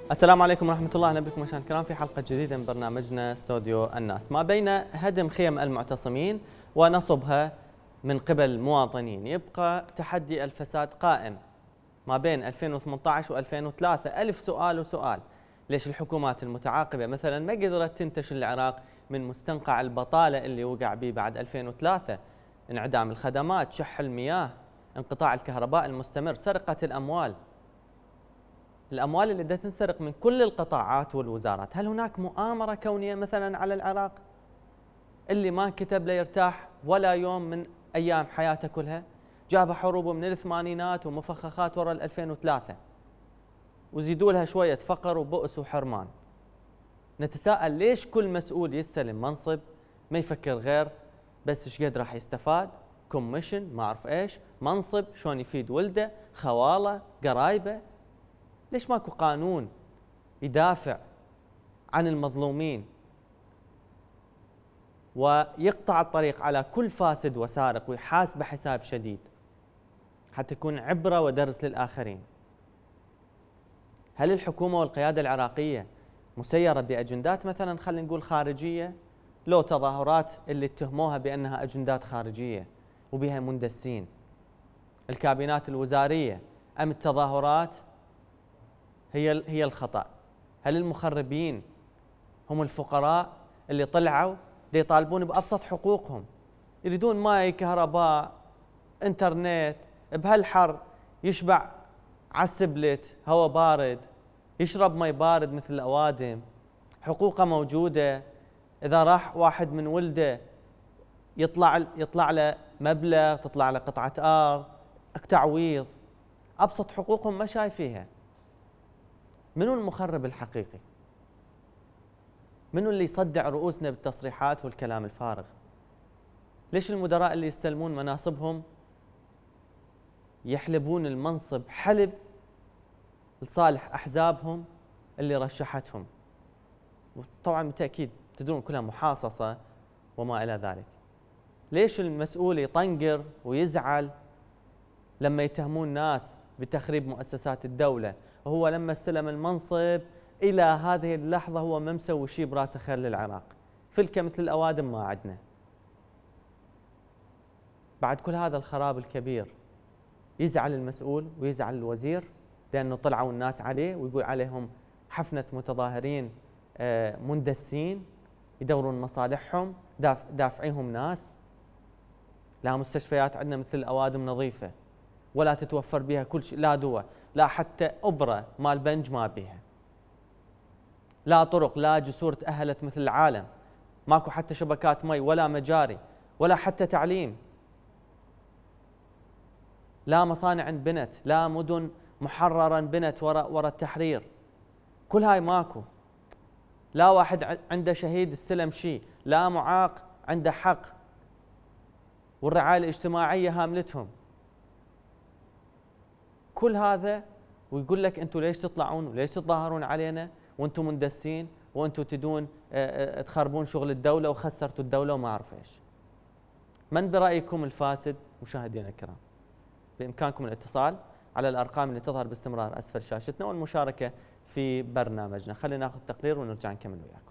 السلام عليكم ورحمة الله، أهلا بكم مشاهدينا الكرام في حلقة جديدة من برنامجنا استوديو الناس. ما بين هدم خيم المعتصمين ونصبها من قبل مواطنين يبقى تحدي الفساد قائم. ما بين 2018 و2003 ألف سؤال وسؤال. ليش الحكومات المتعاقبة مثلا ما قدرت تنتشل العراق من مستنقع البطالة اللي وقع به بعد 2003؟ انعدام الخدمات، شح المياه، انقطاع الكهرباء المستمر، سرقة الأموال اللي تنسرق من كل القطاعات والوزارات. هل هناك مؤامرة كونية مثلا على العراق اللي ما كتب لا يرتاح ولا يوم من أيام حياته كلها؟ جاب حروب من الثمانينات ومفخخات وراء 2003 وزيدوا لها شوية فقر وبؤس وحرمان. نتساءل ليش كل مسؤول يستلم منصب ما يفكر غير بس ايش قد راح يستفاد، كوميشن ما اعرف ايش، منصب شلون يفيد ولده، خواله، قرايبه. ليش ماكو قانون يدافع عن المظلومين ويقطع الطريق على كل فاسد وسارق ويحاسبه حساب شديد حتى يكون عبرة ودرس للآخرين؟ هل الحكومة والقيادة العراقية مسيرة بأجندات مثلا خلينا نقول خارجية؟ لو تظاهرات اللي اتهموها بأنها أجندات خارجية وبها مندسين، الكابينات الوزارية أم التظاهرات هي الخطأ؟ هل المخربين هم الفقراء اللي طلعوا يطالبون بأبسط حقوقهم، يريدون ماي، كهرباء، انترنت بهالحر، يشبع عالسبلت، هواء بارد، يشرب ماي بارد مثل الأوادم، حقوقه موجودة. إذا راح واحد من ولده يطلع له مبلغ، تطلع له قطعة أرض، تعويض، أبسط حقوقهم ما شايفيها. منو المخرب الحقيقي؟ منو اللي يصدع رؤوسنا بالتصريحات والكلام الفارغ؟ ليش المدراء اللي يستلمون مناصبهم يحلبون المنصب حلب لصالح أحزابهم اللي رشحتهم؟ وطبعا بالتأكيد تدرون كلها محاصصة وما إلى ذلك. ليش المسؤول يطنقر ويزعل لما يتهمون ناس بتخريب مؤسسات الدولة، وهو لما استلم المنصب إلى هذه اللحظة هو ما مسوي شيء براسه خير للعراق؟ فلكة مثل الأوادم ما عندنا. بعد كل هذا الخراب الكبير يزعل المسؤول ويزعل الوزير لأنه طلعوا الناس عليه ويقول عليهم حفنة متظاهرين مندسين يدورون مصالحهم، دافعيهم ناس. لا مستشفيات عندنا مثل الأوادم نظيفة ولا تتوفر بها كل شيء، لا دواء، لا حتى أبرة مال بنج ما بيها، لا طرق، لا جسور تأهلت مثل العالم، ماكو حتى شبكات مي ولا مجاري ولا حتى تعليم، لا مصانع انبنت، لا مدن محررة انبنت وراء التحرير، كل هاي ماكو. لا واحد عنده شهيد استلم شيء، لا معاق عنده حق، والرعاية الاجتماعية هاملتهم. كل هذا ويقول لك انتم ليش تطلعون وليش تتظاهرون علينا وانتم مندسين وانتم تدون تخربون شغل الدولة وخسرتوا الدولة وما اعرف ايش. من برأيكم الفاسد؟ مشاهدينا الكرام، بإمكانكم الاتصال على الأرقام اللي تظهر باستمرار أسفل شاشتنا والمشاركة في برنامجنا. خلينا ناخذ تقرير ونرجع نكمل وياكم.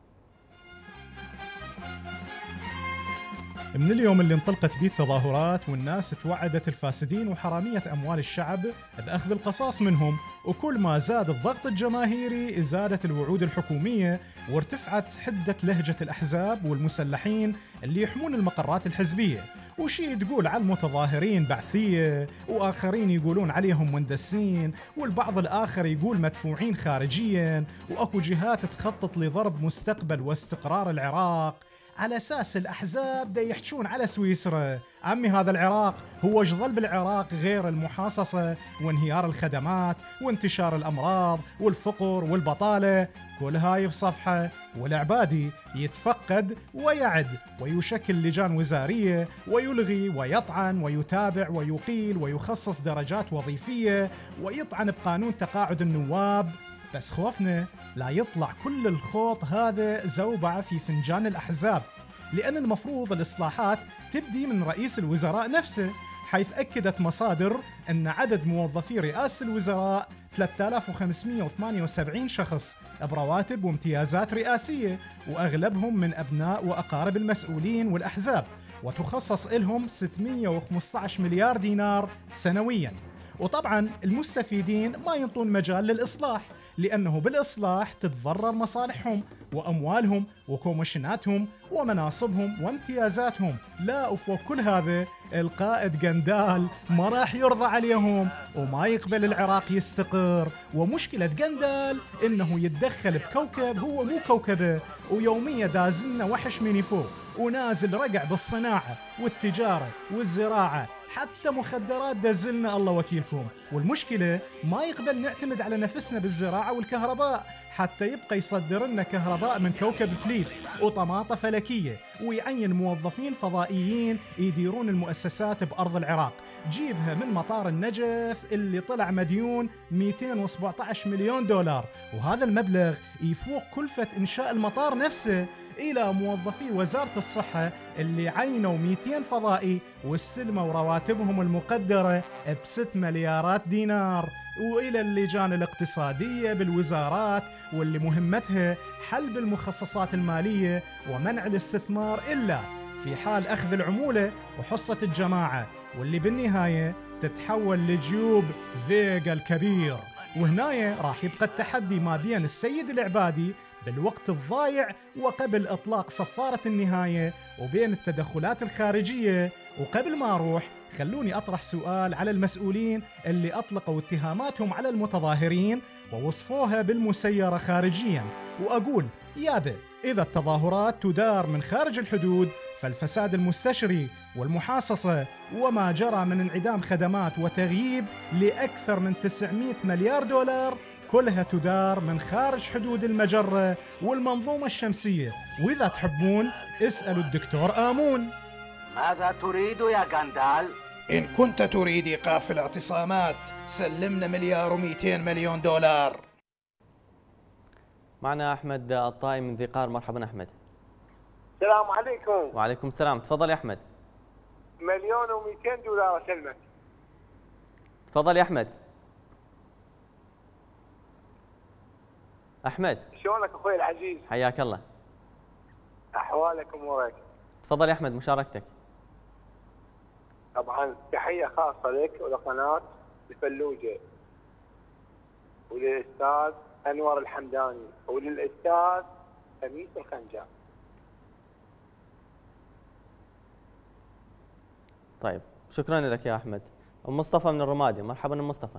من اليوم اللي انطلقت به التظاهرات والناس توعدت الفاسدين وحرامية أموال الشعب بأخذ القصاص منهم، وكل ما زاد الضغط الجماهيري زادت الوعود الحكومية وارتفعت حدة لهجة الأحزاب والمسلحين اللي يحمون المقرات الحزبية. وشي تقول على المتظاهرين بعثية، وآخرين يقولون عليهم مندسين، والبعض الآخر يقول مدفوعين خارجيا، وأكو جهات تخطط لضرب مستقبل واستقرار العراق على أساس الأحزاب دا يحجون على سويسرا. عمي هذا العراق هو جظل بالعراق غير المحاصصة وانهيار الخدمات وانتشار الأمراض والفقر والبطالة، كل هاي بصفحة، والعبادي يتفقد ويعد ويشكل لجان وزارية ويلغي ويطعن ويتابع ويقيل ويخصص درجات وظيفية ويطعن بقانون تقاعد النواب. بس خوفنا لا يطلع كل الخوط هذا زوبعة في فنجان الأحزاب، لأن المفروض الإصلاحات تبدي من رئيس الوزراء نفسه، حيث أكدت مصادر أن عدد موظفي رئاسة الوزراء 3578 شخص برواتب وامتيازات رئاسية، وأغلبهم من أبناء وأقارب المسؤولين والأحزاب، وتخصص لهم 615 مليار دينار سنوياً. وطبعا المستفيدين ما ينطون مجال للإصلاح، لأنه بالإصلاح تتضرر مصالحهم وأموالهم وكومشناتهم ومناصبهم وامتيازاتهم. لا، وفوق كل هذا القائد قندال ما راح يرضى عليهم وما يقبل العراق يستقر. ومشكلة قندال إنه يتدخل بكوكب هو مو كوكبه، ويوميا دازلنا وحش من فوق ونازل رقع بالصناعة والتجارة والزراعة، حتى مخدرات دزلنا الله وكيلكم. والمشكلة ما يقبل نعتمد على نفسنا بالزراعة والكهرباء، حتى يبقى يصدر لنا كهرباء من كوكب فليت وطماطة فلكية، ويعين موظفين فضائيين يديرون المؤسسات بأرض العراق. جيبها من مطار النجف اللي طلع مديون 217 مليون دولار، وهذا المبلغ يفوق كلفة إنشاء المطار نفسه، إلى موظفي وزارة الصحة اللي عينوا 200 فضائي واستلموا رواتبهم المقدرة ب6 مليارات دينار، وإلى اللجان الاقتصادية بالوزارات واللي مهمتها حلب المخصصات المالية ومنع الاستثمار إلا في حال أخذ العمولة وحصة الجماعة، واللي بالنهاية تتحول لجيوب فيغا الكبير. وهنايا راح يبقى التحدي ما بين السيد العبادي بالوقت الضايع وقبل إطلاق صفارة النهاية وبين التدخلات الخارجية. وقبل ما أروح خلوني أطرح سؤال على المسؤولين اللي أطلقوا اتهاماتهم على المتظاهرين ووصفوها بالمسيرة خارجيا، وأقول يابا، إذا التظاهرات تدار من خارج الحدود فالفساد المستشري والمحاصصة وما جرى من انعدام خدمات وتغييب لأكثر من 900 مليار دولار كلها تدار من خارج حدود المجرة والمنظومة الشمسية. وإذا تحبون اسألوا الدكتور آمون. ماذا تريد يا غاندال؟ إن كنت تريد إيقاف الاعتصامات سلمنا 1.2 مليار دولار. معنا أحمد الطائي من ذي قار. مرحبا أحمد. السلام عليكم. وعليكم السلام، تفضل يا أحمد. 1,200,000 دولار أسلمك. تفضل يا أحمد. أحمد شلونك أخوي العزيز؟ حياك الله. أحوالك أمورك؟ تفضل يا أحمد مشاركتك. طبعا تحية خاصة لك ولقناة الفلوجة وللأستاذ أنور الحمداني وللأستاذ خميس الخنجان. طيب شكرا لك يا أحمد. أم مصطفى من الرمادي. مرحبا أم مصطفى.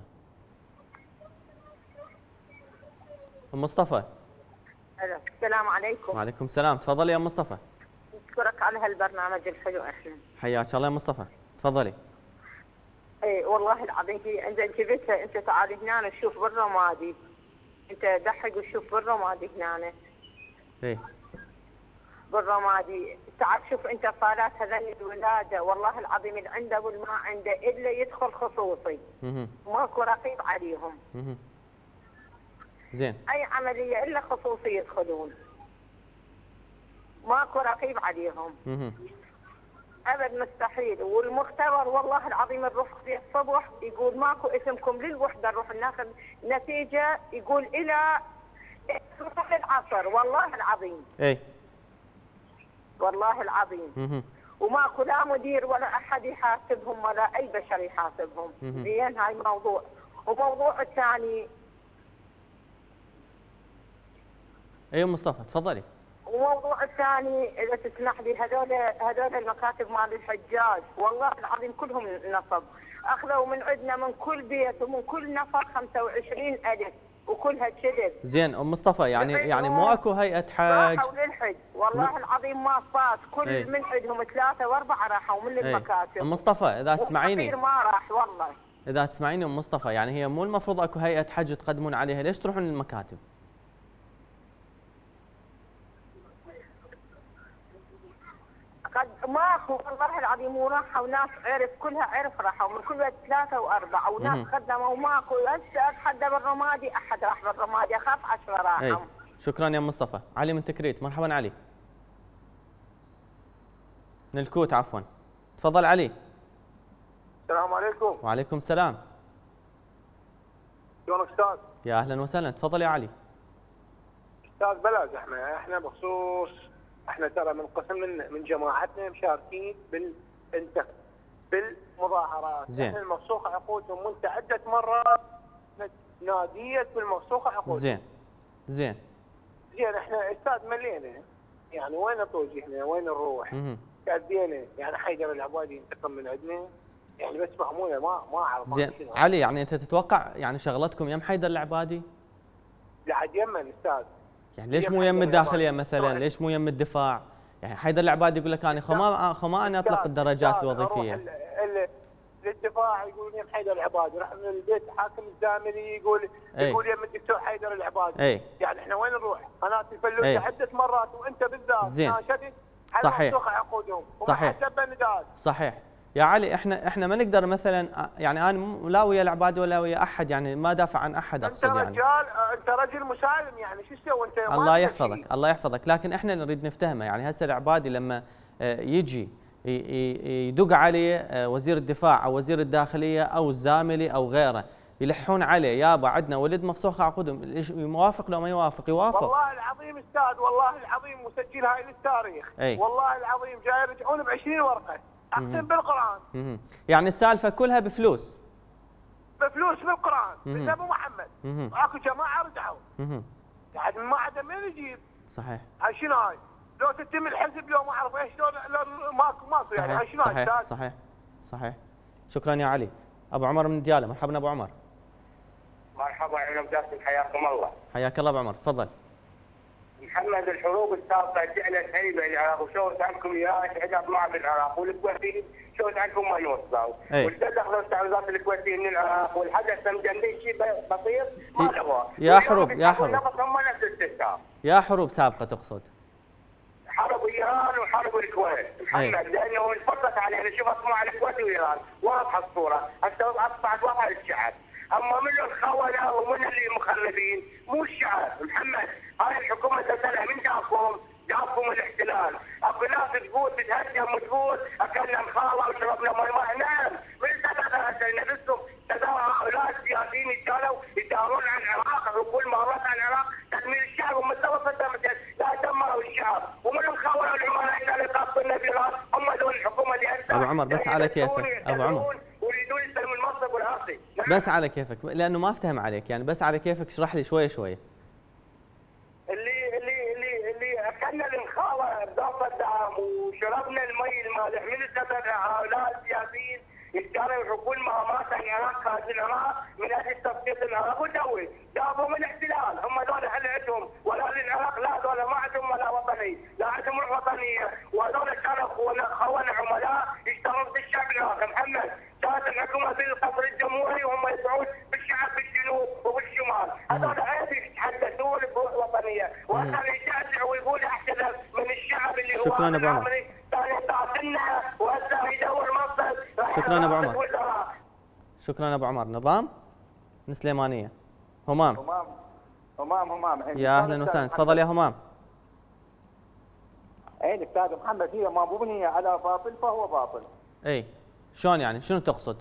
أم مصطفى. السلام عليكم. وعليكم السلام، تفضلي يا أم مصطفى. أشكرك على هالبرنامج الحلو أهلا. حياك الله يا مصطفى، تفضلي. اي والله العظيم هي انت جبتها، انت تعال هنا تشوف بالرمادي، انت دحق وشوف بالرمادي هنا. ايه بالرمادي تعال شوف انت صالات هذني الولاده، والله العظيم اللي عنده والما عنده الا يدخل خصوصي. ماكو رقيب عليهم. زين. اي عمليه الا خصوصي يدخلون. ماكو رقيب عليهم. ابد مستحيل. والمختبر والله العظيم نروح فيه الصبح يقول ماكو اسمكم للوحده، نروح ناخذ نتيجه يقول الى العصر، والله العظيم. اي والله العظيم. وماكو لا مدير ولا احد يحاسبهم ولا اي بشر يحاسبهم. زين هاي موضوع. وموضوع الثاني. اي مصطفى تفضلي. وموضوع الثاني اذا تسمح لي، هذول المكاتب مال الحجاج والله العظيم كلهم نصب، اخذوا من عندنا من كل بيت ومن كل نفر 25,000 وكلها كذب. زين ام مصطفى، يعني مو اكو هيئه حج؟ راحوا للحج والله العظيم ما صاد، كل من عندهم 3 و4 راحوا من المكاتب. ام مصطفى اذا تسمعيني ما راح والله. اذا تسمعيني ام مصطفى، يعني هي مو المفروض اكو هيئه حج تقدمون عليها؟ ليش تروحون للمكاتب؟ ماكو والله العظيم. وراحوا ناس عرف كلها عرف، راحوا من كل 3 و4 وناس قدموا وماكو. هسه اتحدى بالرمادي، احد راح بالرمادي اخاف 10 راحوا. شكرا يا مصطفى. علي من تكريت. مرحبا علي. من الكوت عفوا. تفضل علي. السلام عليكم. وعليكم السلام. شلونك استاذ؟ يا اهلا وسهلا، تفضل يا علي. استاذ بلاش احنا بخصوص احنا ترى من قسم من جماعتنا مشاركين بالمظاهرات. زين. احنا الموثوقه عقودهم وانت عده مرات ناديت بالموثوقه عقودهم. زين. احنا استاذ ملينا، يعني وين توجهنا؟ وين نروح؟ كادينا يعني حيدر العبادي ينتقم من عندنا، يعني بس فهمونا ما اعرف. زين علي، يعني انت تتوقع يعني شغلتكم يم حيدر العبادي؟ لحد يمن استاذ. يعني ليش مو يم الداخليه مثلا؟ ليش مو يم الدفاع؟ يعني حيدر العبادي يقول لك انا خما انا اطلق الدرجات الوظيفيه. للدفاع يقول يم حيدر العبادي، راح من البيت حاكم الزاملي يقول يم الدكتور حيدر العبادي. يعني احنا وين نروح؟ قناه الفلوس عده مرات وانت بالذات ناشدت صحيح. عقودهم. صحيح. صحيح يا علي. احنا ما نقدر مثلا، يعني انا لا ويا العبادي ولا ويا احد، يعني ما دافع عن احد اقصد. يعني انت رجل مسالم، يعني شو تسوي انت؟ الله يحفظك الله يحفظك، لكن احنا نريد نفتهمه. يعني هسه العبادي لما يجي يدق عليه وزير الدفاع او وزير الداخليه او الزاملي او غيره، يلحون عليه يابا عندنا ولد مفسوخ عقودهم، يوافق لو ما يوافق؟ يوافق. والله العظيم استاذ، والله العظيم مسجل هاي للتاريخ. والله العظيم جاي يرجعون ب20 ورقه، اقسم بالقران. يعني السالفه كلها بفلوس. بفلوس بالقران، بس ابو محمد اكو جماعه رجعوا. يعني ما عدا من يجيب. صحيح. هاي شنو هاي؟ لو تتم الحزب لو ما اعرف ايش لو ماكو يعني هاي شنو هاي؟ صحيح. شكرا يا علي. ابو عمر من دياله، مرحبا ابو عمر. مرحبا يا جاسم، حياكم الله. حياك الله ابو عمر، تفضل. محمد، الحروب السابقه جعلت هيبه العراق وشوت عنكم اياها شهدت معه بالعراق، والكويتيين شوت عنكم ما يوصلوا، والتدخل استعراضات الكويتيين من العراق والحدث مجنبي شيء بسيط ما له. يا حروب يا حروب سابقه تقصد؟ حرب ايران وحرب الكويت محمد، لانه انفرضت علينا. شوف اسمع الكويت وايران واضحه الصوره، اصبحت واضحه للشعب. اما من الخونه ومن اللي مخلفين مو الشعب محمد. هاي الحكومه تسالها من جابكم الاحتلال. اكو ناس تقول تتهجم وتقول اكلنا مخاله وشربنا ماء. نعم، من سنه نفسهم هؤلاء السياسيين يدارون عن العراق، وكل ما رد عن العراق تدمير الشعب ومستوى لا دمروا الشعب. ومن الخونه والعملاء اللي قاصدنا بإيران هم ذول الحكومه اللي هسه. ابو عمر بس على كيفك ابو عمر، ويريدون يستلموا المنصب والعاصي. بس على كيفك، لانه ما افتهم عليك، يعني بس على كيفك اشرح لي شوي شوي. اللي اكلنا المخاوه بضغط الدعم وشربنا المي المالح من سبب هؤلاء السياسيين يختاروا يحكون مهامات العراق خارج العراق من اجل تسقيط العراق والدوله. جابوا من الاحتلال، هم ذولا هل عندهم ولا للعراق؟ لا، ذولا ما عندهم ولا وطني، لا عندهم الوطنيه، وهذول كانوا خونه عملاء يشتغلون بالشعب العراقي محمد. كانت الحكومه في القصر الجمهوري وهم يسعون بالشعب بالجنوب وبالشمال. هذول عيب يتحدثون بالوطنيه، وهذا يشجع ويقول احسن من الشعب اللي هو. شكرا ابو عمر. شكرا ابو عمر. شكرا ابو عمر. نظام من سليمانيه. همام. يا اهلا وسهلا، تفضل يا همام. اي استاذ محمد، هي ما مبنيه على باطل فهو باطل. اي شلون يعني؟ شنو تقصد؟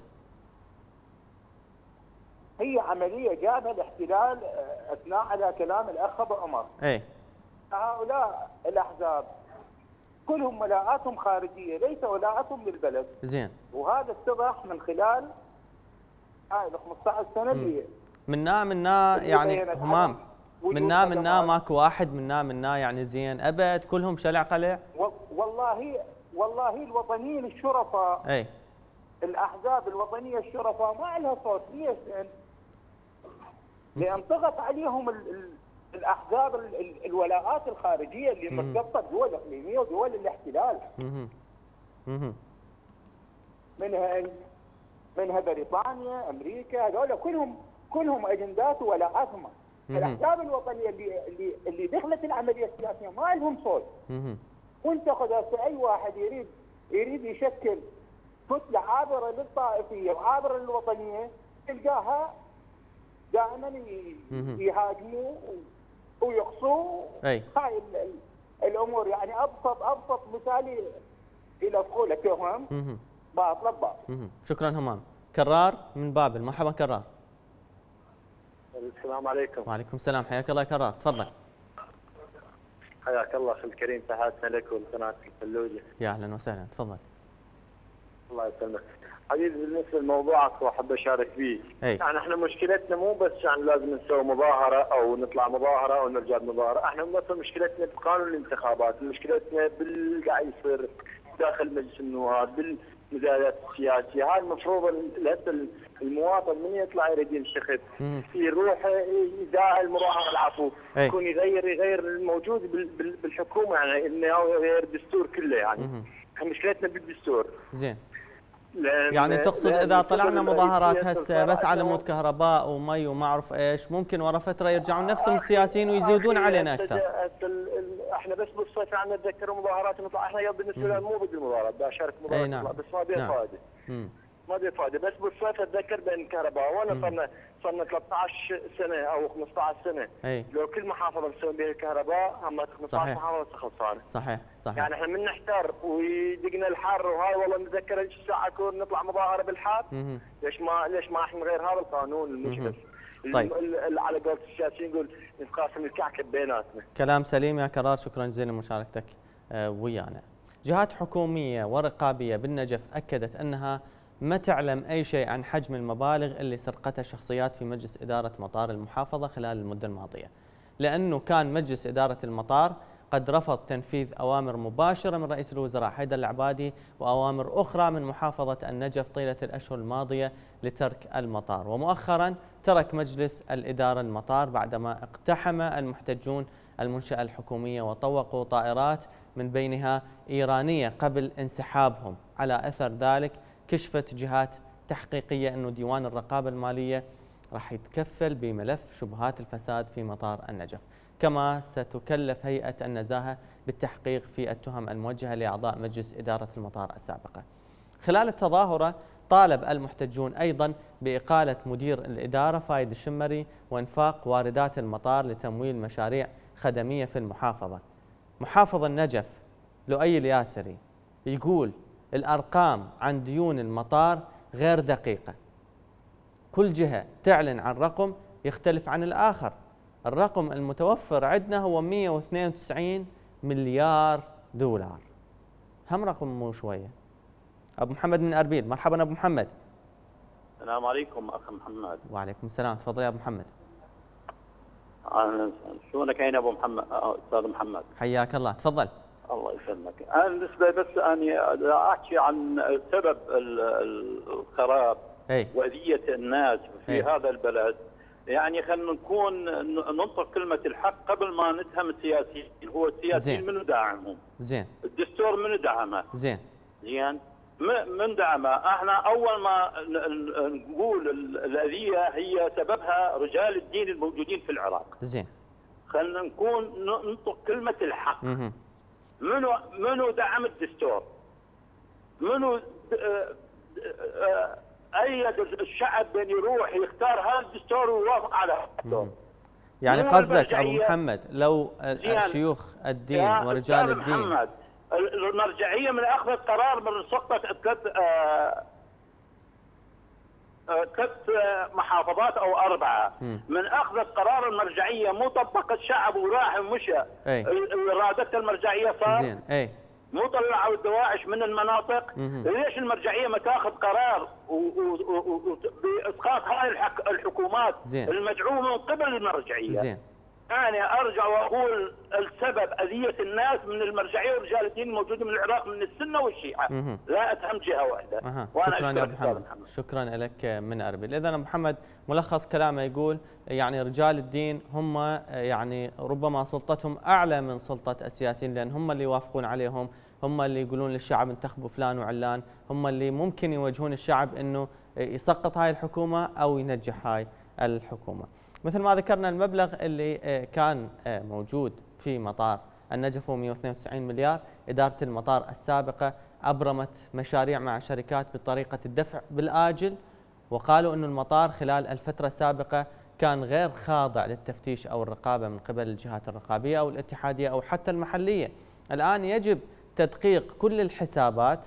هي عمليه جابها الاحتلال اثناء على كلام الاخ ابو عمر. اي هؤلاء الاحزاب كلهم ولاءاتهم خارجيه، ليس ولاءاتهم للبلد. زين. وهذا اتضح من خلال هاي ال 15 سنه اللي منا يعني همام، منا ماكو واحد منا يعني زين ابد كلهم شلع قلع. والله الوطنيين الشرفاء، اي الاحزاب الوطنيه الشرفاء ما لها صوت. ليش؟ لان ضغط عليهم الاحزاب الولاءات الخارجيه اللي مرتبطه بدول اقليميه ودول الاحتلال. منها بريطانيا، امريكا، هذول كلهم اجندات وولاءاتهم. الاحزاب الوطنيه اللي دخلت العمليه السياسيه ما لهم صوت. وانت خذ اي واحد يريد يشكل كتله عابره للطائفيه وعابره للوطنيه، تلقاها دائما يهاجموا ويقصوا. هاي الامور يعني ابسط مثال الى تقول تهم باطله بباطل. شكرا همام. كرار من بابل، مرحبا كرار. السلام عليكم. وعليكم السلام، حياك الله يا كرار، تفضل. حياك الله اخي الكريم، تحياتنا لك ولقناه الفلوجه. يا اهلا وسهلا، تفضل. الله يسلمك. حبيبي بالنسبه لموضوعك واحب اشارك فيه. يعني احنا مشكلتنا مو بس يعني لازم نسوي مظاهره او نطلع مظاهره او نرجع مظاهره، احنا مثلا مشكلتنا بقانون الانتخابات، مشكلتنا قاعد يصير داخل مجلس النواب، بالمزايدات السياسيه، هاي المفروض المواطن من يطلع يريد ينتخب يروح يدعي المظاهره العفو، يكون يغير الموجود بالحكومه، يعني انه يغير الدستور كله يعني. مشكلتنا بالدستور. زين. يعني تقصد اذا طلعنا مظاهرات هسه بس على مود كهرباء ومي وما اعرف ايش، ممكن ورا فتره يرجعون نفسهم السياسيين ويزيدون علينا اكثر. احنا بس بالصيف عندنا نتذكر مظاهرات نطلع، احنا بالنسبه لنا مو بدي المظاهرات، بدي اشارك مظاهرات نعم. بس ما بيها فائده. ما بيها فائده، بس بالصيف اتذكر بين الكهرباء، وانا صرنا 13 سنه او 15 سنه. لو كل محافظه نسوي بها الكهرباء هم 15 محافظه خلصانه. صحيح. يعني احنا من نحتار ويدقنا الحر وهاي، والله نتذكر الساعه كون نطلع مظاهره بالحار. ليش ما احنا غير هذا القانون المشكل؟ طيب. على قولة السياسيين نقول نقاسم الكعكه بيناتنا. كلام سليم يا كرار، شكرا جزيلا لمشاركتك ويانا. جهات حكوميه ورقابيه بالنجف اكدت انها ما تعلم أي شيء عن حجم المبالغ اللي سرقتها شخصيات في مجلس إدارة مطار المحافظة خلال المدة الماضية، لأنه كان مجلس إدارة المطار قد رفض تنفيذ أوامر مباشرة من رئيس الوزراء حيدر العبادي وأوامر أخرى من محافظة النجف طيلة الأشهر الماضية لترك المطار. ومؤخرا ترك مجلس الإدارة المطار بعدما اقتحم المحتجون المنشأة الحكومية وطوقوا طائرات من بينها إيرانية قبل انسحابهم. على أثر ذلك كشفت جهات تحقيقية أنه ديوان الرقابة المالية راح يتكفل بملف شبهات الفساد في مطار النجف، كما ستكلف هيئة النزاهة بالتحقيق في التهم الموجهة لأعضاء مجلس إدارة المطار السابقة. خلال التظاهرة طالب المحتجون أيضا بإقالة مدير الإدارة فايد الشمري وإنفاق واردات المطار لتمويل مشاريع خدمية في المحافظة. محافظ النجف لؤي الياسري يقول الأرقام عن ديون المطار غير دقيقة، كل جهة تعلن عن رقم يختلف عن الآخر. الرقم المتوفر عندنا هو 192 مليار دولار، هم رقم مو شوية. أبو محمد من أربيل، مرحبا أبو محمد. السلام عليكم أخ محمد. وعليكم السلام، تفضل يا أبو محمد. شلونك يا أبو محمد؟ أستاذ محمد. حياك الله، تفضل. الله يسلمك. أنا بالنسبة بس أني أحكي عن سبب الخراب وأذية الناس في هذا البلد. يعني خلينا نكون ننطق كلمة الحق قبل ما نتهم السياسيين. هو السياسيين منو داعمهم؟ زين. الدستور منو دعمه؟ زين. زين. من دعمه؟ احنا أول ما نقول الأذية هي سببها رجال الدين الموجودين في العراق. زين. خلينا نكون ننطق كلمة الحق. منو دعم الدستور؟ منو أيد الشعب بأن يروح يختار هذا الدستور ويوافق على الدستور؟ يعني قصدك أبو محمد لو شيوخ الدين ورجال الدين محمد المرجعية من أخذت قرار من سقطت ثلاث محافظات أو 4 من أخذت قرار المرجعية مو طبق الشعب وراح ومشى إرادة المرجعية صار زين. مو طلعوا الدواعش من المناطق. ليش المرجعية ما تاخذ قرار بإسقاط هاي الحكومات المدعومة من قبل المرجعية؟ زين. أنا أرجع وأقول السبب أذية الناس من المرجعية ورجال الدين الموجودين من العراق من السنة والشيعة. لا أتهم جهة واحدة. شكرا يا أبو محمد. شكرا لك من أربيل. إذن أبو محمد ملخص كلامه يقول يعني رجال الدين هم يعني ربما سلطتهم أعلى من سلطة السياسيين، لأن هم اللي يوافقون عليهم، هم اللي يقولون للشعب انتخبوا فلان وعلان، هم اللي ممكن يوجهون الشعب أنه يسقط هاي الحكومة أو ينجح هاي الحكومة. مثل ما ذكرنا المبلغ اللي كان موجود في مطار النجف هو 192 مليار. إدارة المطار السابقة أبرمت مشاريع مع شركات بطريقة الدفع بالآجل، وقالوا أن المطار خلال الفترة السابقة كان غير خاضع للتفتيش أو الرقابة من قبل الجهات الرقابية أو الاتحادية أو حتى المحلية. الآن يجب تدقيق كل الحسابات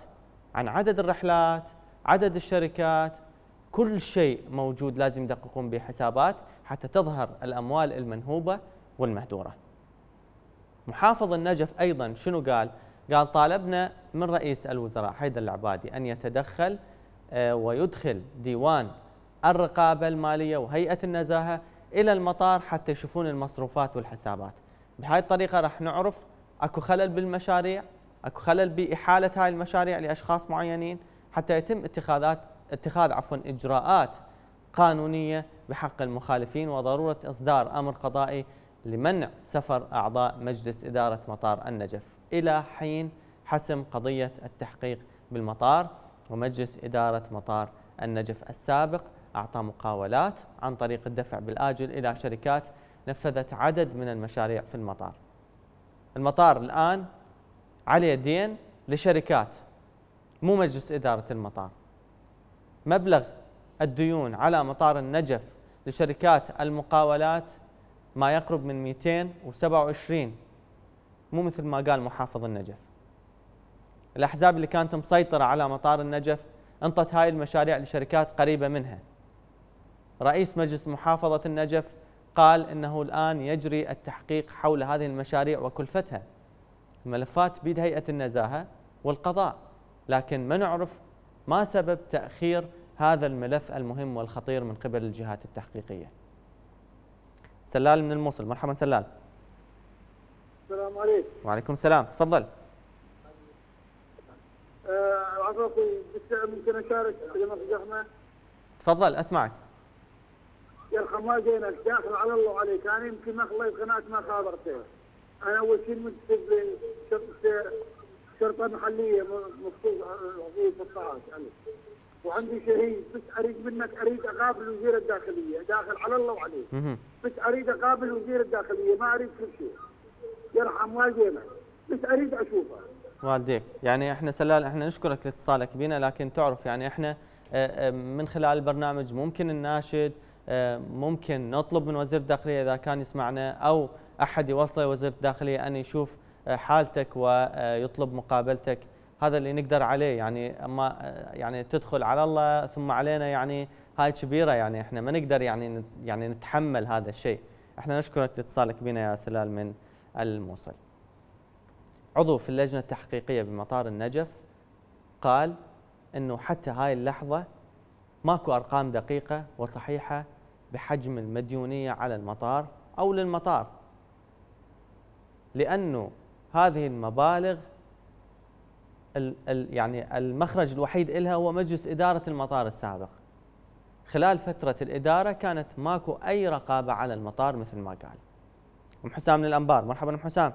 عن عدد الرحلات، عدد الشركات، كل شيء موجود لازم يدققون به حسابات حتى تظهر الأموال المنهوبة والمهدورة. محافظ النجف أيضا شنو قال؟ قال طالبنا من رئيس الوزراء حيدر العبادي أن يتدخل ويدخل ديوان الرقابة المالية وهيئة النزاهة إلى المطار حتى يشوفون المصروفات والحسابات. بهاي الطريقة راح نعرف أكو خلل بالمشاريع، أكو خلل بإحالة هاي المشاريع لأشخاص معينين، حتى يتم اتخاذ إجراءات قانونية بحق المخالفين، وضرورة إصدار أمر قضائي لمنع سفر أعضاء مجلس إدارة مطار النجف إلى حين حسم قضية التحقيق بالمطار. ومجلس إدارة مطار النجف السابق أعطى مقاولات عن طريق الدفع بالآجل إلى شركات نفذت عدد من المشاريع في المطار. المطار الآن عليه دين لشركات، مو مجلس إدارة المطار. مبلغ الديون على مطار النجف لشركات المقاولات ما يقرب من 227، مو مثل ما قال محافظ النجف. الأحزاب اللي كانت مسيطرة على مطار النجف انطت هاي المشاريع لشركات قريبة منها. رئيس مجلس محافظة النجف قال إنه الآن يجري التحقيق حول هذه المشاريع وكلفتها. الملفات بيد هيئة النزاهة والقضاء، لكن ما نعرف ما سبب تأخير هذا الملف المهم والخطير من قبل الجهات التحقيقية. سلال من الموصل، مرحبا سلال. السلام عليكم. وعليكم السلام، تفضل. عفوا ممكن اشارك كلمة زحمة؟ تفضل اسمعك. يا ما جينا داخل على الله وعليك، انا يمكن ما خليت قناه ما خابرته. انا اول شيء منتسب لشرطه محليه مخصوص في الطاعات يعني. وعندي شهيد، بس اريد اقابل وزير الداخليه، داخل على الله وعليك. بس اريد اقابل وزير الداخليه، ما اريد كل شيء. يرحم والدينا، بس اريد اشوفه. والديك، يعني احنا سلال احنا نشكرك لاتصالك بنا، لكن تعرف يعني احنا من خلال البرنامج ممكن نناشد، ممكن نطلب من وزير الداخليه اذا كان يسمعنا او احد يوصله لوزير الداخليه ان يشوف حالتك ويطلب مقابلتك. هذا اللي نقدر عليه، يعني اما يعني تدخل على الله ثم علينا، يعني هاي كبيره، يعني احنا ما نقدر يعني نتحمل هذا الشيء. احنا نشكرك لاتصالك بنا يا سلال من الموصل. عضو في اللجنه التحقيقيه بمطار النجف قال انه حتى هاي اللحظه ماكو ارقام دقيقه وصحيحه بحجم المديونيه على المطار او للمطار، لانه هذه المبالغ يعني المخرج الوحيد لها هو مجلس اداره المطار السابق. خلال فتره الاداره كانت ماكو اي رقابه على المطار مثل ما قال. ام حسام من الانبار، مرحبا ام حسام.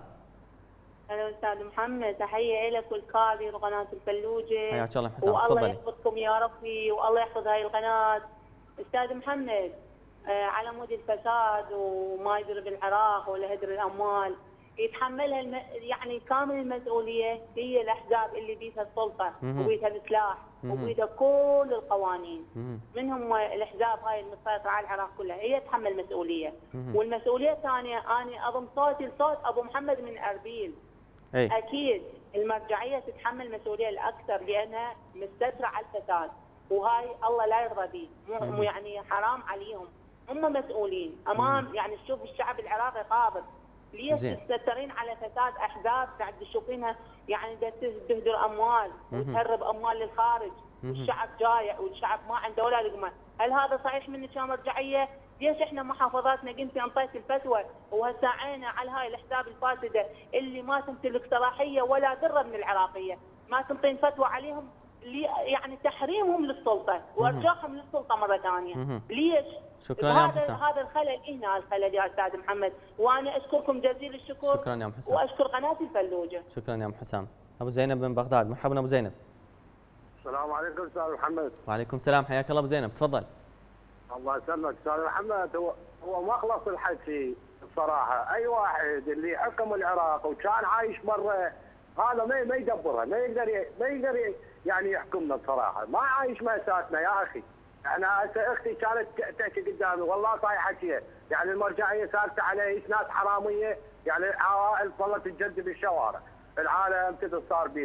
هلا استاذ محمد، تحيه لك والكادر وقناه الفلوجه. حياك الله حسام، والله تفضلي. يحفظكم يا ربي، والله يحفظ هاي القناه. استاذ محمد، على مود الفساد وما يدري بالعراق ولا هدر الاموال يتحملها يعني كامل المسؤوليه هي الاحزاب اللي بيدها السلطه وبيدها السلاح وبيدها كل القوانين. منهم الاحزاب هاي المسيطره على العراق كلها، هي تتحمل المسؤوليه. والمسؤوليه الثانيه انا اضم صوتي لصوت ابو محمد من اربيل. اكيد المرجعيه تتحمل المسؤوليه الاكثر لانها مستتره على الفساد، وهاي الله لا يرضى به، مو يعني حرام عليهم، هم مسؤولين امام يعني تشوف الشعب العراقي قابض. ليش تستترين على فساد احزاب قاعد تشوفينها يعني تهدر اموال وتهرب اموال للخارج، والشعب جايع والشعب ما عنده ولا لقمه. هل هذا صحيح منك يا مرجعيه؟ ليش احنا محافظاتنا قمتي انطيت الفتوى وهساعينا على هاي الاحزاب الفاسده اللي ما تمتلك صلاحيه ولا ذره من العراقيه، ما تنطين فتوى عليهم يعني تحريمهم للسلطه وارجاعهم للسلطه مره ثانيه. ليش؟ شكرا يا ام حسام. هذا الخلل هنا الخلل يا استاذ محمد، وانا اشكركم جزيل الشكر. شكرا يا ام حسام. واشكر قناه الفلوجه. شكرا يا ام حسام. ابو زينب من بغداد، مرحبا ابو زينب. السلام عليكم استاذ محمد. وعليكم السلام، حياك الله ابو زينب، تفضل. الله يسلمك استاذ محمد. هو مخلص الحكي الصراحه، اي واحد اللي حكم العراق وكان عايش برا هذا ما يدبرها، ما يقدر يعني يحكمنا بصراحه، ما عايش مأساتنا يا اخي. انا اختي كانت تحكي قدامي والله صاير حكيها، يعني المرجعيه سالت عليه ناس حراميه، يعني عوائل ظلت تجدد بالشوارع، العالم كذا صار بيه.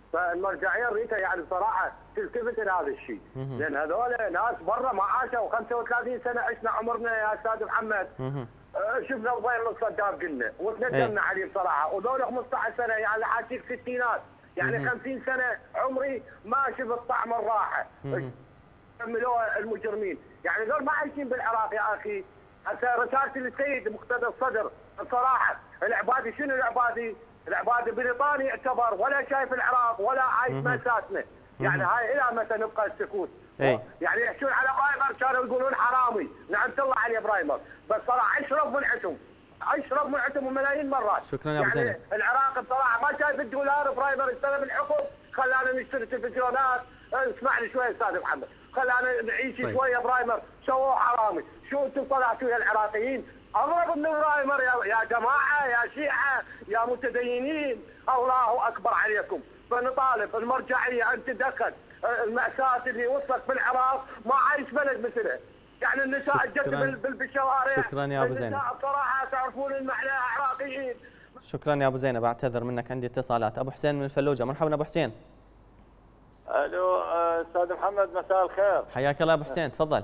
فالمرجعيه ريتها يعني بصراحه تلتفت الى هذا الشيء، لان هذول ناس برا ما عاشوا 35 سنه عشنا عمرنا يا استاذ محمد. شفنا الضير من صدام قلنا وتندمنا عليه بصراحه، وذول 15 سنه يعني حاجيك ستينات، يعني 50 سنه عمري ما شفت طعم الراحه. كملوها المجرمين، يعني ذول ما عايشين بالعراق يا اخي. هسه رسالتي للسيد مقتدى الصدر بصراحه، العبادي شنو العبادي؟ العبادي بريطاني يعتبر ولا شايف العراق ولا عايش مأساتنا، يعني هاي الى متى نبقى السكوت؟ يعني يحشون على برايمر كانوا يقولون حرامي، لعنة الله عليه برايمر، بس صراحه اشرب من عتم، اشرب من عتم ملايين مرات. شكرا يا ابو زينب. يعني العراق بصراحه ما شايف الدولار برايمر استلم الحكم، خلانا نشتري تلفزيونات. اسمع لي شوي استاذ محمد، خلانا نعيش شويه برايمر، سووا حرامي، شو انتم طلعتوا يا العراقيين؟ اضرب من برايمر يا جماعه يا شيعه يا متدينين، الله اكبر عليكم. فنطالب المرجعيه ان تدخل المأساة اللي وصلت في العراق، ما عايش بلد مثلها. يعني النساء جت بالشوارع. شكرا يا ابو زينب. النساء بصراحه تعرفون المعنى عراقيين. شكرا يا ابو زينب، اعتذر منك عندي اتصالات. ابو حسين من الفلوجه، مرحبا ابو حسين. الو استاذ محمد، مساء الخير. حياك الله ابو حسين، تفضل.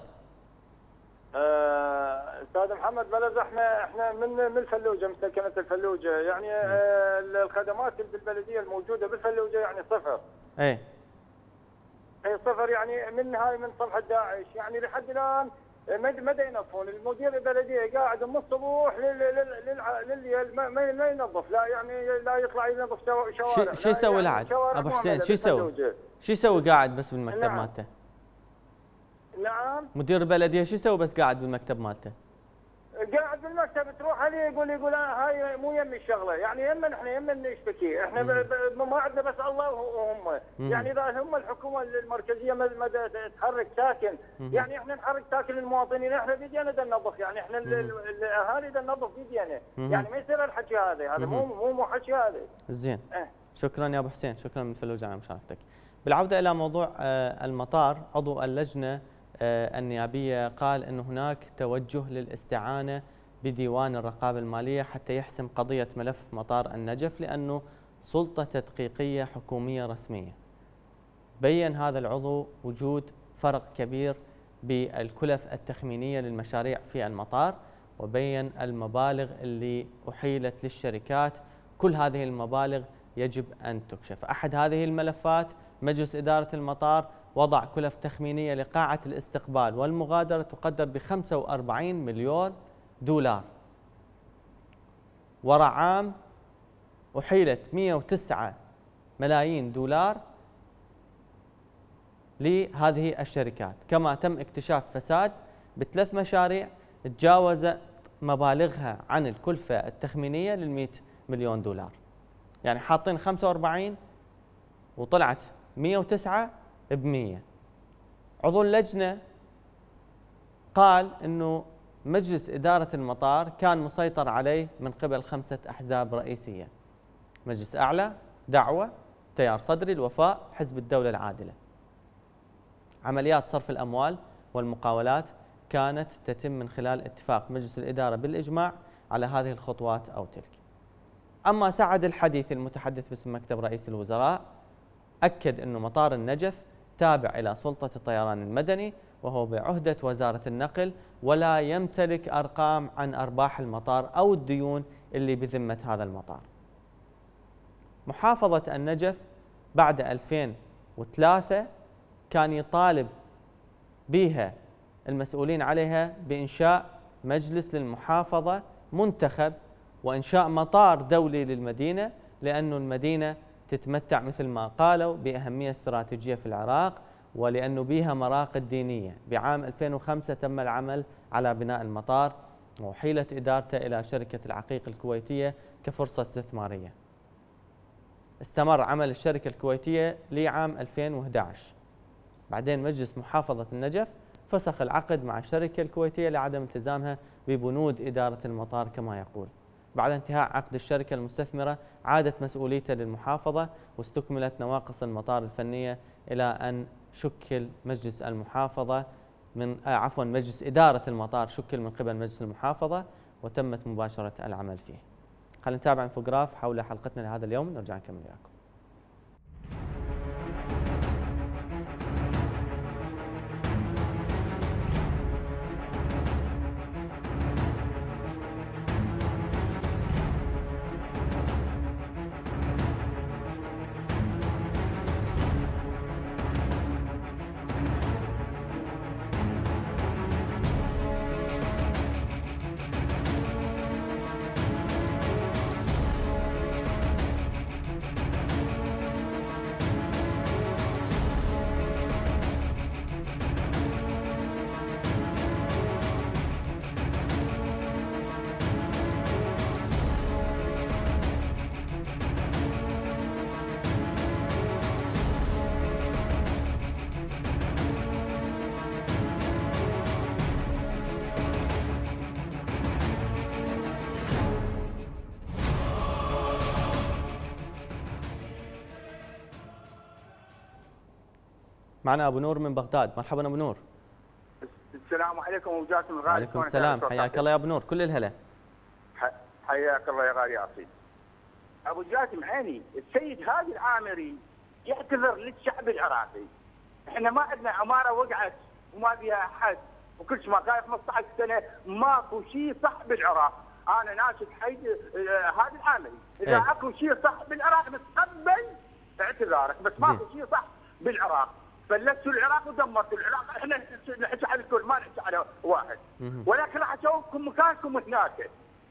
استاذ محمد بلد، احنا من الفلوجه، من سكنه الفلوجه، يعني الخدمات بالبلديه الموجوده بالفلوجه يعني صفر. اي صفر، يعني من صفحه داعش، يعني لحد الان ما ينظفون. المدير البلديه قاعد من الصبح لليل ما ينظف، لا يعني لا يطلع ينظف شوارع. شو يسوي العاد ابو حسين؟ شو يسوي؟ شو يسوي قاعد بس بالمكتب مالته؟ نعم. مدير البلديه شو يسوي بس قاعد بالمكتب مالته؟ قاعد بالمكتب، تروح عليه يقول هاي مو يمي الشغله، يعني احنا يمنا نشتكي، احنا ما عندنا بس الله وهم. يعني اذا هم الحكومه المركزيه ما تحرك ساكن، يعني احنا نحرك ساكن المواطنين، احنا بيدينا ننظف، يعني احنا الاهالي ننظف بيدينا، يعني ما يصير الحكي هذا مو حكي هذا. زين. شكرا يا ابو حسين، شكرا من فلوجه على مشاركتك. بالعوده الى موضوع المطار، عضو اللجنه النيابية قال أن هناك توجه للاستعانة بديوان الرقابة المالية حتى يحسم قضية ملف مطار النجف لأنه سلطة تدقيقية حكومية رسمية. بيّن هذا العضو وجود فرق كبير بالكلف التخمينية للمشاريع في المطار، وبيّن المبالغ اللي أحيلت للشركات. كل هذه المبالغ يجب أن تكشف. أحد هذه الملفات مجلس إدارة المطار وضع كلف تخمينية لقاعة الاستقبال والمغادرة تقدر ب 45 مليون دولار. وراء عام أحيلت 109 ملايين دولار لهذه الشركات. كما تم اكتشاف فساد ب3 مشاريع تجاوزت مبالغها عن الكلفة التخمينية لل100 مليون دولار. يعني حاطين 45 وطلعت 109 ب100. عضو اللجنة قال أنه مجلس إدارة المطار كان مسيطر عليه من قبل 5 أحزاب رئيسية: مجلس أعلى، دعوة، تيار صدري، الوفاء، حزب الدولة العادلة. عمليات صرف الأموال والمقاولات كانت تتم من خلال اتفاق مجلس الإدارة بالإجماع على هذه الخطوات أو تلك. أما سعد الحديثي المتحدث باسم مكتب رئيس الوزراء أكد أنه مطار النجف تابع إلى سلطة الطيران المدني وهو بعهدة وزارة النقل، ولا يمتلك أرقام عن أرباح المطار أو الديون اللي بذمة هذا المطار. محافظة النجف بعد 2003 كان يطالب بها المسؤولين عليها بإنشاء مجلس للمحافظة منتخب وإنشاء مطار دولي للمدينة، لأن المدينة تتمتع مثل ما قالوا بأهمية استراتيجية في العراق، ولأنه بها مراقد دينية. بعام 2005 تم العمل على بناء المطار وحيلت إدارته إلى شركة العقيق الكويتية كفرصة استثمارية. استمر عمل الشركة الكويتية لعام 2011. بعدين مجلس محافظة النجف فسخ العقد مع الشركة الكويتية لعدم التزامها ببنود إدارة المطار كما يقول. بعد انتهاء عقد الشركة المستثمرة عادت مسؤوليته للمحافظة واستكملت نواقص المطار الفنية إلى أن شكل مجلس المحافظة مجلس إدارة المطار شكل من قبل مجلس المحافظة وتمت مباشرة العمل فيه. خلينا نتابع انفوجراف حول حلقتنا لهذا اليوم، نرجع نكمل وياكم. معنا ابو نور من بغداد. مرحبا ابو نور. السلام عليكم ابو جاسم الغالي. وعليكم السلام، حياك الله يا ابو نور، كل الهلا. حياك الله يا غالي اصيل. ابو جاسم عيني، السيد هادي العامري يعتذر للشعب العراقي. احنا ما عندنا اماره وقعت وما فيها احد، وكل شيء ما كان 15 سنه ماكو شيء صح بالعراق. انا ناشد حي هادي العامري، اذا اكو شيء صح بالعراق نتقبل اعتذارك، بس ماكو شيء صح بالعراق. فلتوا العراق ودمرتوا العراق، احنا نحكي على الكل ما نحكي على واحد. ولكن راح اسويكم مكانكم هناك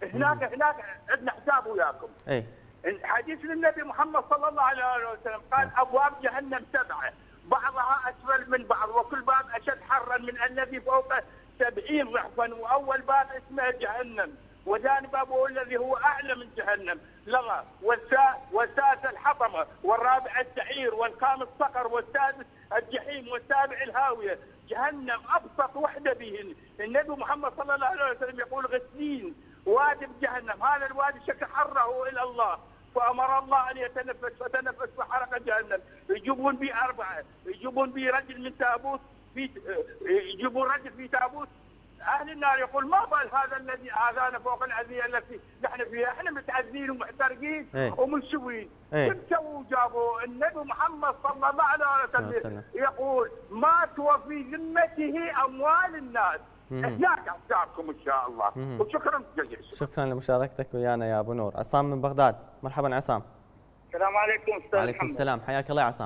عندنا حساب وياكم. حديث للنبي محمد صلى الله عليه وسلم قال ابواب جهنم 7 بعضها اسفل من بعض، وكل باب اشد حرا من الذي فوقه 70 ضعفا، واول باب اسمه جهنم، وثاني باب هو الذي هو اعلى من جهنم لغى، والثالث الحطمه، والرابع السعير، والخامس صقر، والسادس الجحيم، والسابع الهاويه. جهنم ابسط وحده بهن. النبي محمد صلى الله عليه وسلم يقول غسلين وادي بجهنم، هذا الوادي شك حره الى الله، فامر الله ان يتنفس فتنفس فحرق جهنم. يجيبون به 4، يجيبون به رجل من تابوت، يجيبون رجل في تابوت. اهل النار يقول ما بال هذا الذي اذانا فوق الاذيه التي نحن فيها، احنا متعذبين ومحترقين ومنشوين. كيف سووا؟ جابوا النبي محمد صلى الله عليه وسلم يقول ما توفي ذمته اموال الناس. هناك حسابكم ان شاء الله. وشكرا جزيلا. شكرا لمشاركتك ويانا يا ابو نور. عصام من بغداد. مرحبا عصام. السلام عليكم استاذ وعليكم محمد. السلام، حياك الله يا عصام.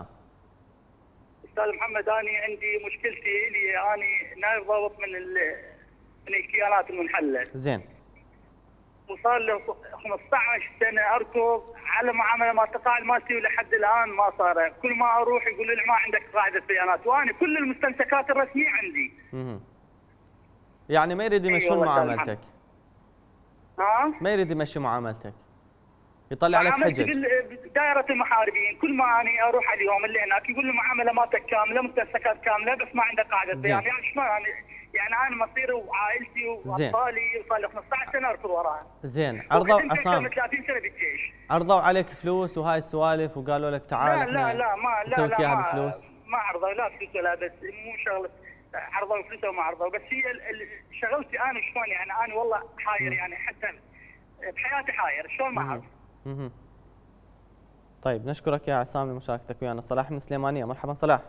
استاذ محمد، انا عندي مشكلتي انا نايب ضابط من الكيانات المنحله. زين. وصار لي 15 سنه اركض على معامله ما تقاعد مالتي، ولحد الان ما صار. كل ما اروح يقولوا لي ما عندك قاعده بيانات، وانا كل المستمسكات الرسميه عندي. يعني ما يريد يمشون معاملتك. ما يريد يمشي معاملتك، يطلع عليك حجج. دائره المحاربين كل ما اني اروح اليوم اللي هناك يقول لي معامله مالتك كامله، مستمسكات كامله، بس ما عندك قاعده بيانات. يعني شلون يعني انا مصيري وعائلتي واطفالي صار لي 15 سنه اركض وراها. زين، عرضوا عصام 30 سنه بالجيش، عرضوا عليك فلوس وهاي السوالف وقالوا لك تعال لا نسويك اياها بفلوس؟ ما عرضوا لا فلوس ولا، بس مو شغله عرضوا فلوس وما عرضوا، بس هي شغلتي انا شلون يعني انا والله حاير، يعني حتى بحياتي حاير شلون ما اعرف. طيب نشكرك يا عصام لمشاركتك ويانا. صلاح من سليمانيه. مرحبا صلاح.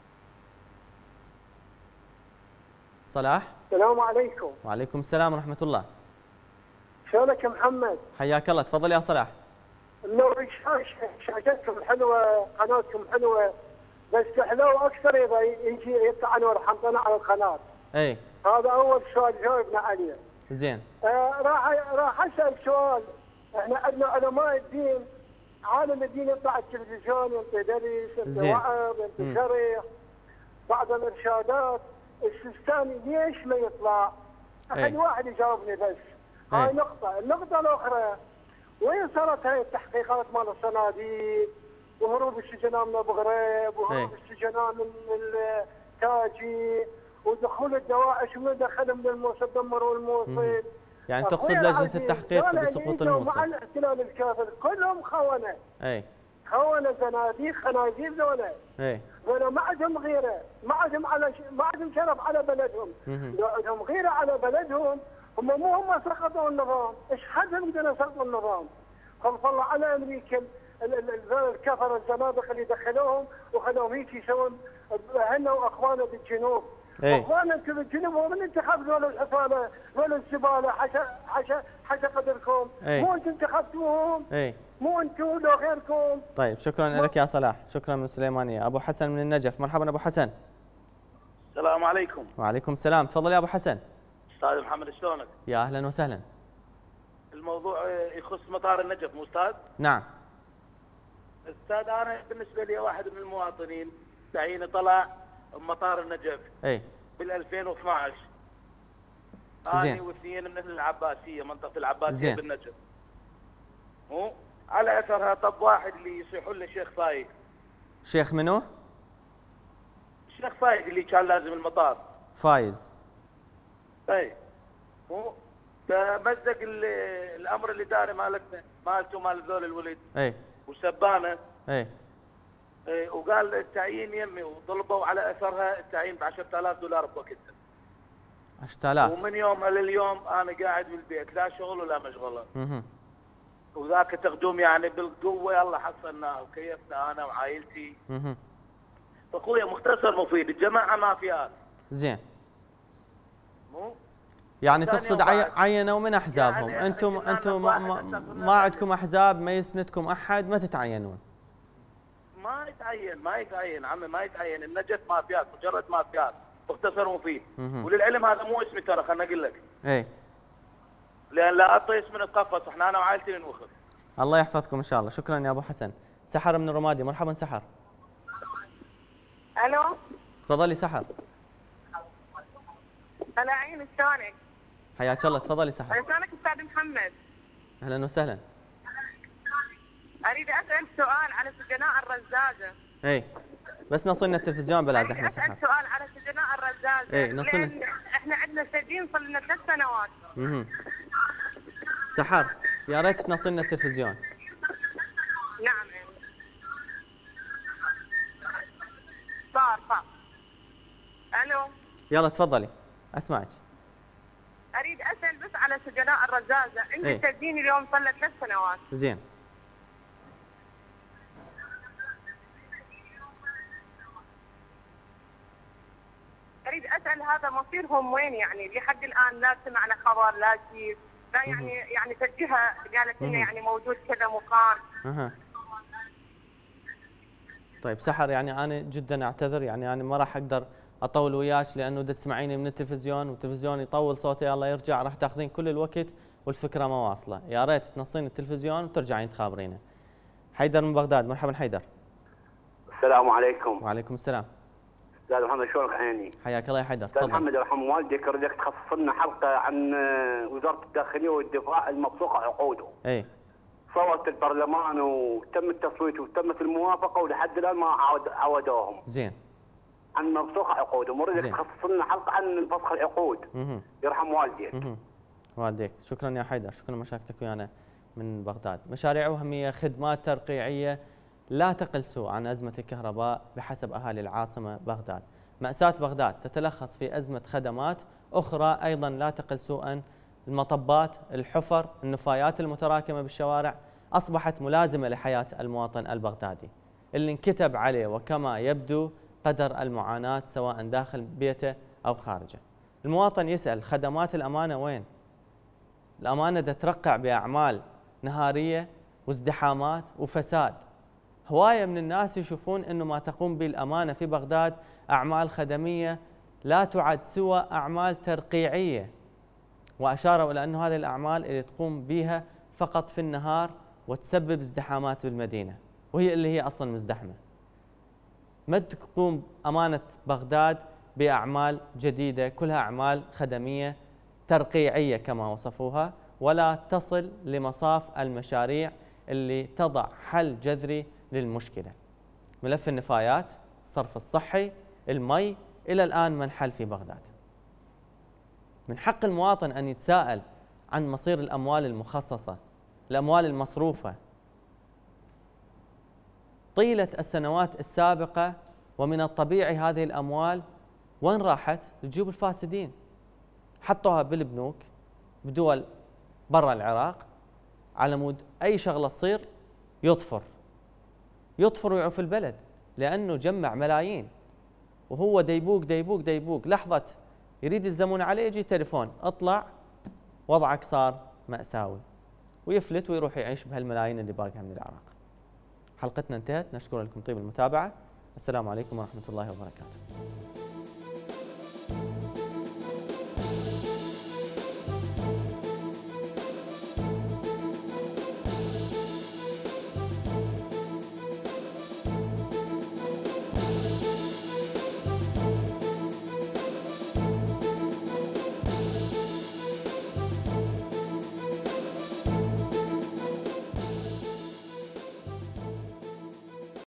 صلاح. السلام عليكم. وعليكم السلام ورحمه الله. شلونك يا محمد؟ حياك الله، تفضل يا صلاح. منور شاشتكم حلوه، قناتكم حلوه، بس حلوه اكثر اذا يجي يطلع انور حمطنا على القناه. هذا اول سؤال جاوبنا عليه. زين. راح اسال سؤال. احنا عندنا علماء الدين، عالم الدين يطلع التلفزيون ينطي درس، ينطي وعظ، ينطي شرح، بعض الارشادات. السيستاني ليش ما يطلع؟ احد واحد يجاوبني بس. هاي نقطة، النقطة الأخرى وين صارت هاي التحقيقات مال الصناديق وهروب السجناء من ابو غريب وهروب السجناء من التاجي ودخول الدواعش ومن دخلهم للموصل دمروا الموصل. يعني تقصد لجنة التحقيق بسقوط الموصل؟ مع الاحتلال الكافر كلهم خونة. خونة زناديق خنازير ذولا. ذولا ما عندهم غيرة، ما عندهم شرف على بلدهم. لو عندهم غيرة على بلدهم هم مو هم سقطوا النظام، ايش حدهم قدروا يسقطوا النظام؟ هم طلعوا على امريكا الكفر الزنادق اللي دخلوهم وخلوهم هيك يسوون هن واخواننا بالجنوب. اخواننا انتم بالجنوب ومن انتخب ذول الحفاله ذول الزباله حشا قدركم. مو انتم انتخبتوهم. مو انتم لو غيركم. طيب شكرا لك يا صلاح، شكرا من سليمانيه. ابو حسن من النجف. مرحبا ابو حسن. السلام عليكم. وعليكم السلام، تفضل يا ابو حسن. استاذ محمد شلونك؟ يا اهلا وسهلا. الموضوع يخص مطار النجف مو استاذ؟ نعم. استاذ انا بالنسبه لي واحد من المواطنين تعييني طلع مطار النجف بال 2012. انا واثنين من اهل العباسيه، منطقه العباسيه بالنجف. مو على اثرها طب واحد اللي يصيحوا له شيخ فايق. شيخ منو؟ الشيخ فايق اللي كان لازم المطار. فايز. مو فمزق الامر الاداري مالتنا مالته مال ذول الولد. وسبانه. وقال التعيين يمي، وطلبوا على اثرها التعيين ب $10,000 بوقتها. 10,000. ومن يومها لليوم انا قاعد بالبيت، لا شغل ولا مشغله. وذاك تقدم يعني بالقوه، يلا حصلناه وكيفنا انا وعائلتي. اخويا مختصر مفيد، الجماعه مافيات. زين. مو؟ يعني تقصد عينوا من احزابهم، يعني انتم ما عندكم احزاب، ما يسندكم احد، ما تتعينون. ما يتعين عمي، ما يتعين. النجف مافيات، مجرد مافيات، مختصر مفيد. وللعلم هذا مو اسمي ترى، خلنا اقول لك. اي. لان لا اعطي اسم نتقفص، احنا انا وعائلتي ننوخر. الله يحفظكم ان شاء الله، شكرا يا ابو حسن. سحر من الرمادي، مرحبا سحر. الو. تفضلي سحر. هلا عين، شلونك؟ حياك الله، تفضلي سحر. شلونك استاذ محمد؟ اهلا وسهلا. اريد اسال سؤال على سجناء الرزازه. اي بس نصلنا التلفزيون بلا زحمه سحر. اسال سؤال على سجناء الرزازه. اي نصلنا. احنا عندنا سجين صار لنا 3 سنوات. سحر يا ريت تنصلنا التلفزيون. نعم. صار. الو. يلا تفضلي اسمعك. اريد اسال بس على سجناء الرزازه، عندي سجين اليوم صار له 3 سنوات. زين. اريد اسال هذا مصيرهم وين يعني؟ لحد الان لا سمعنا خبر، لا شيء، لا يعني فالجهه قالت لنا يعني موجود كذا مقام. طيب سحر، يعني انا جدا اعتذر، يعني انا ما راح اقدر اطول وياك لانه تسمعيني من التلفزيون، والتلفزيون يطول صوتي الله يرجع، راح تاخذين كل الوقت والفكره ما واصله. يا ريت تنصين التلفزيون وترجعين تخابرينا. حيدر من بغداد، مرحبا حيدر. السلام عليكم. وعليكم السلام. استاذ محمد شلونك عيني؟ حياك الله يا حيدر، تفضل. استاذ محمد يرحم والديك، اريدك تخصص لنا حلقه عن وزاره الداخليه والدفاع المبصوقه عقوده. اي. صوت البرلمان وتم التصويت وتمت الموافقه ولحد الان ما عودوهم. زين. عن مبصوقه عقودهم، اريدك تخصص لنا حلقه عن فسخ العقود. يرحم والديك. والديك، شكرا يا حيدر، شكرا لمشاركتك ويانا من بغداد. مشاريع وهميه، خدمات ترقيعيه لا تقل سوء عن أزمة الكهرباء بحسب أهالي العاصمة بغداد. مأساة بغداد تتلخص في أزمة خدمات أخرى أيضا لا تقل سوءا. المطبات، الحفر، النفايات المتراكمة بالشوارع أصبحت ملازمة لحياة المواطن البغدادي اللي انكتب عليه وكما يبدو قدر المعاناة سواء داخل بيته أو خارجه. المواطن يسأل خدمات الأمانة وين؟ الأمانة تترقع بأعمال نهارية وازدحامات وفساد. هواية من الناس يشوفون أنه ما تقوم به الأمانة في بغداد أعمال خدمية لا تعد سوى أعمال ترقيعية، وأشاروا إلى أنه هذه الأعمال اللي تقوم بها فقط في النهار وتسبب ازدحامات بالمدينة، وهي اللي هي أصلا مزدحمة. ما تقوم أمانة بغداد بأعمال جديدة كلها أعمال خدمية ترقيعية كما وصفوها، ولا تصل لمصاف المشاريع اللي تضع حل جذري للمشكلة. ملف النفايات، الصرف الصحي، المي، إلى الآن منحل في بغداد. من حق المواطن أن يتساءل عن مصير الأموال المخصصة، الأموال المصروفة طيلة السنوات السابقة، ومن الطبيعي هذه الأموال وين راحت؟ لجيوب الفاسدين. حطوها بالبنوك بدول برا العراق على مود أي شغلة تصير يطفر ويعوف البلد، لأنه جمع ملايين وهو ديبوق لحظة يريد الزمون عليه يجي تليفون اطلع وضعك صار مأساوي، ويفلت ويروح يعيش بهالملايين اللي باقيها من العراق. حلقتنا انتهت، نشكر لكم طيب المتابعة. السلام عليكم ورحمة الله وبركاته.